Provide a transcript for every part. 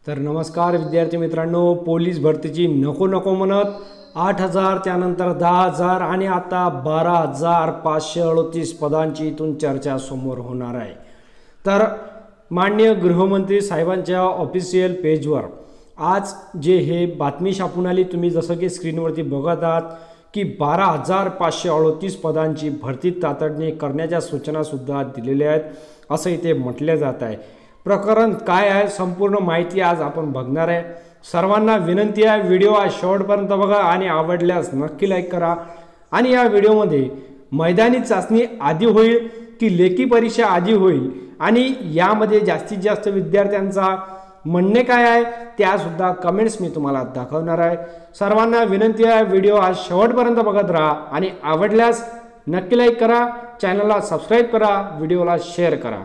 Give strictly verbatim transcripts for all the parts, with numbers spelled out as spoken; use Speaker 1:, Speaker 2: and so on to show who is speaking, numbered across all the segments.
Speaker 1: तर नमस्कार विद्यार्थी मित्रांनो, पोलीस भरतीची नको नको म्हणत आठ हजार त्यानंतर दहा हजार आणि आता बारा हजार पाचशे अडतीस पदांची इथून चर्चा समोर होणार आहे। तर माननीय गृहमंत्री साहेबांच्या ऑफिशियल पेजवर आज जे हे बातमी छापून आली, तुम्ही जसं की स्क्रीनवरती बघत आहात की बारा हजार पाचशे अडतीस पदांची भरती तातडीने करण्याच्या सूचनासुद्धा दिलेल्या आहेत असं इथे म्हटले जात आहे। प्रकरण काय आहे संपूर्ण माहिती आज आपण बघणार आहे। सर्वांना विनंती आहे, व्हिडिओ आज शेवटपर्यंत बघा आणि आवडल्यास नक्की लाईक करा। आणि या व्हिडिओमध्ये मैदानी चाचणी आधी होईल की लेखी परीक्षा आधी होईल आणि यामध्ये जास्तीत जास्त विद्यार्थ्यांचा म्हणणे काय आहे त्यासुद्धा कमेंट्स मी तुम्हाला दाखवणार आहे। सर्वांना विनंती आहे, व्हिडिओ आज शेवटपर्यंत बघत राहा आणि आवडल्यास नक्की लाईक करा, चॅनलला सबस्क्राईब करा, व्हिडिओला शेअर करा।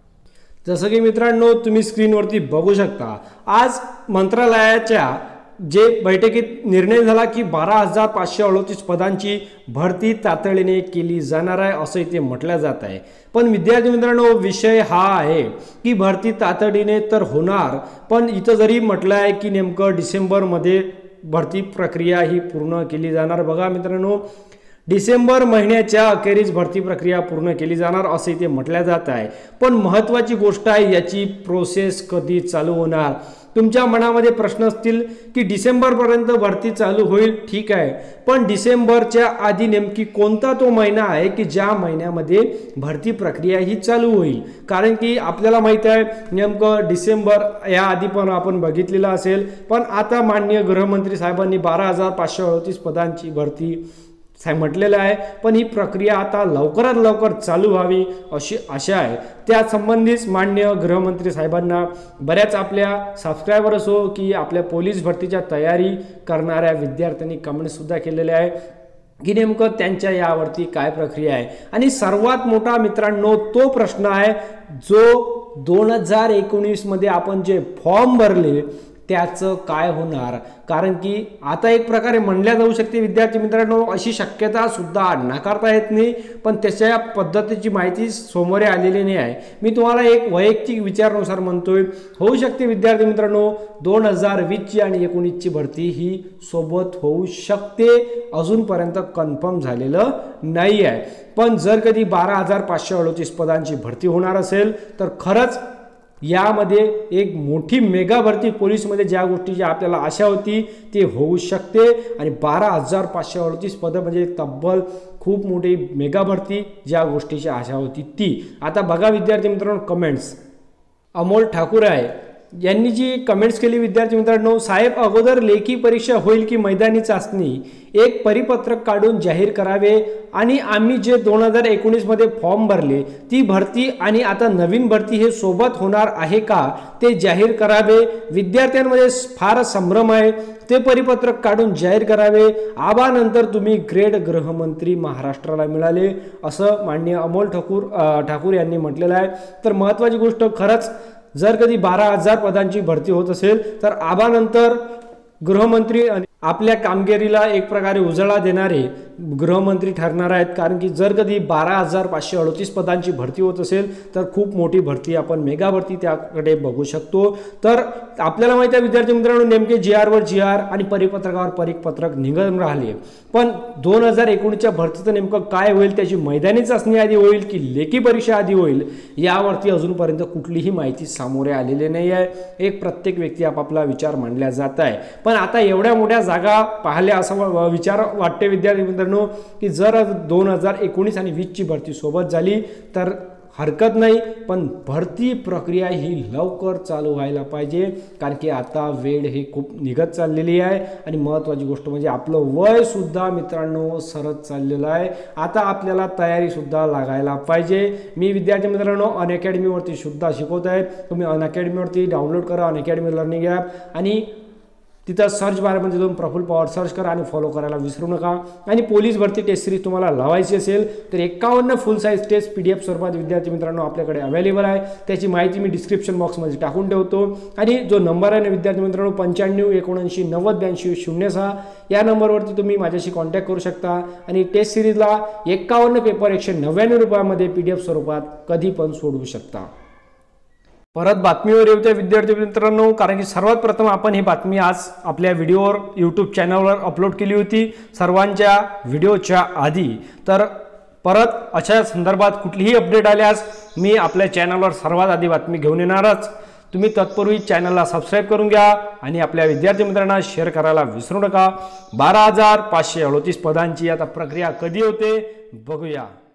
Speaker 1: जसं की मित्रांनो तुम्ही स्क्रीनवरती बघू शकता, आज मंत्रालयाच्या जे बैठकीत निर्णय झाला की बारा हजार पाचशे अडतीस पदांची भरती तातडीने केली जाणार आहे असं इथे म्हटलं जात आहे। पण विद्यार्थी मित्रांनो, विषय हा आहे की भरती तातडीने तर होणार, पण इथं जरी म्हटलं आहे की नेमकं डिसेंबरमध्ये भरती प्रक्रिया ही पूर्ण केली जाणार। बघा मित्रांनो, डिसेंबर महिन्याच्या अखेरीस भरती प्रक्रिया पूर्ण केली जाणार असे इथे म्हटले जात आहे। पण महत्त्वाची गोष्ट आहे, याची प्रोसेस कधी चालू होणार। तुमच्या मनामध्ये प्रश्न असतील की डिसेंबरपर्यंत भरती चालू होईल, ठीक आहे, पण डिसेंबरच्या आधी नेमकी कोणता तो महिना आहे की ज्या महिन्यामध्ये भरती प्रक्रिया ही चालू होईल? कारण की आपल्याला माहित आहे नेमकं डिसेंबर या आधी पण आपण बघितलेलं असेल, पण आता माननीय गृहमंत्री साहेबांनी बारा हजार पाचशे अडतीस पदांची भरती म्हटलेलं आहे, पण ही प्रक्रिया आता लवकरात लवकर चालू व्हावी अशी आशा आहे। त्या संबंधीच माननीय गृहमंत्री साहेबांना बऱ्याच आपल्या सबस्क्रायबर असो की आपल्या पोलीस भरतीच्या तयारी करणाऱ्या विद्यार्थ्यांनी कमेंट सुद्धा केलेले आहे की नेमकं त्यांच्या यावरती काय प्रक्रिया आहे। आणि सर्वात मोठा मित्रांनो तो प्रश्न आहे जो दोन हजार एकोणीस मध्ये आपण जे फॉर्म भरले त्याचं काय होणार? कारण की आता एक प्रकारे म्हणल्या जाऊ शकते विद्यार्थी मित्रांनो, अशी शक्यता सुद्धा नाकारता येत नाही, पण त्याच्या पद्धतीची माहिती समोर आलेली नाही आहे। मी तुम्हाला एक वैयक्तिक विचारानुसार म्हणतोय, होऊ शकते विद्यार्थी मित्रांनो दोन हजार वीसची आणि एकोणीसची भरती ही सोबत होऊ शकते, अजूनपर्यंत कन्फर्म झालेलं नाही आहे। पण जर कधी बारा हजार पाचशे अडतीस पदांची भरती होणार असेल तर खरंच यामध्ये एक मोठी मेगा भरती पोलीसमध्ये ज्या गोष्टीची आपल्याला आशा होती ते होऊ शकते। आणि बारा हजार पाचशे अडतीस पदं म्हणजे तब्बल खूप मोठी मेगा भरती ज्या गोष्टीची आशा होती ती। आता बघा विद्यार्थी मित्रांनो, कमेंट्स अमोल ठाकूर आहे यांनी जी कमेंट्स केली विद्यार्थी मित्रांनो, साहेब अगोदर लेखी परीक्षा होईल की मैदानी चाचणी, एक परिपत्रक काढून जाहीर करावे आणि आम्ही जे दोन हजार एकोणीस मध्ये फॉर्म भरले ती भरती आणि आता नवीन भरती हे सोबत होणार आहे का ते जाहीर करावे। विद्यार्थ्यांमध्ये फार संभ्रम आहे, ते परिपत्रक काढून जाहीर करावे। आबानंतर तुम्ही ग्रेड गृहमंत्री महाराष्ट्राला मिळाले असं माननीय अमोल ठाकूर ठाकूर यांनी म्हटलेलं आहे। तर महत्त्वाची गोष्ट, खरंच जर कधी बारा हजार पदांची भरती होत असेल तर आबानंतर गृहमंत्री आपल्या कामगिरीला एक प्रकारे उजाळा देणारे गृहमंत्री ठरणार आहेत। कारण की जर कधी बारा हजार पाचशे अडतीस पदांची भरती होत असेल तर खूप मोठी भरती, आपण मेगा भरती त्याकडे बघू शकतो। तर आपल्याला माहिती आहे विद्यार्थी मित्रांनो, नेमके जी आर वर जी आर आणि परिपत्रकावर परिपत्रक निघून राहिले, पण दोन हजार एकोणीसच्या भरतीचं नेमकं काय होईल, त्याची मैदानी चाचणी आधी होईल की लेखी परीक्षा आधी होईल, यावरती अजूनपर्यंत कुठलीही माहिती समोर आलेली नाही आहे। एक प्रत्येक व्यक्ती आपापला विचार मांडला जात आहे। पण आता एवढ्या मोठ्या जागा पाहिल्या असं विचार वाटते विद्यार्थी मित्रांनो की जर दोन हजार एकोणीस आणि वीसची भरती सोबत झाली तर हरकत नाही, पण भरती प्रक्रिया ही लवकर चालू व्हायला पाहिजे। कारण की आता वेळ ही खूप निघत चाललेली आहे आणि महत्त्वाची गोष्ट म्हणजे आपलं वय सुद्धा मित्रांनो सरत चाललेलं आहे। आता आपल्याला तयारी सुद्धा लागायला पाहिजे। मी विद्यार्थी मित्रांनो अनअकॅडमीवरती सुद्धा शिकवत आहे, तुम्ही अनअकॅडमीवरती डाउनलोड करा अनअकॅडमी लर्निंग ॲप आणि तिथं सर्च बारमध्ये जाऊन प्रफुल्ल पवार सर्च करा आणि फॉलो करायला विसरू नका। आणि पोलीस भरती टेस्ट सिरीज तुम्हाला लावायची असेल तर एकावन्न full size test P D F स्वरूपात विद्यार्थी मित्रांनो आपल्याकडे अवेलेबल आहे, त्याची माहिती मी डिस्क्रिप्शन बॉक्समध्ये टाकून ठेवतो। आणि जो नंबर आहे ना विद्यार्थी मित्रांनो पंच्याण्णव एकोणऐंशी नव्वद ब्याऐंशी शून्य सहा, या नंबरवरती तुम्ही माझ्याशी कॉन्टॅक्ट करू शकता। आणि टेस्ट सिरीजला एकावन्न पेपर एकशे नव्याण्णव रुपयामध्ये पी डी एफ स्वरूपात कधी पण सोडवू शकता। परत बातमीवर येऊ त्या विद्यार्थी मित्रांनो, कारण की सर्वात प्रथम आपण ही बातमी आज आपल्या व्हिडिओवर यूट्यूब चॅनलवर अपलोड केली होती सर्वांच्या व्हिडिओच्या आधी। तर परत अशा संदर्भात कुठलीही अपडेट आल्यास मी आपल्या चॅनलवर सर्वात आधी बातमी घेऊन येणारच। तुम्ही तत्पूर्वी चॅनलला सबस्क्राईब करून घ्या आणि आपल्या विद्यार्थी मित्रांना शेअर करायला विसरू नका। बारा हजार पाचशे अडतीस पदांची आता प्रक्रिया कधी होते बघूया।